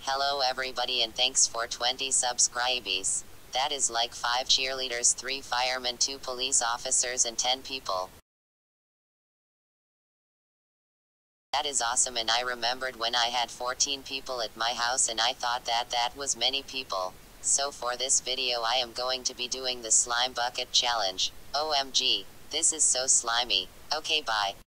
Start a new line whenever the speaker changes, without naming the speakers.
Hello everybody and thanks for 20 subscribes. That is like 5 cheerleaders, 3 firemen, 2 police officers and 10 people. That is awesome, and I remembered when I had 14 people at my house and I thought that was many people. So for this video I am going to be doing the slime bucket challenge. OMG, this is so slimy. Okay, bye.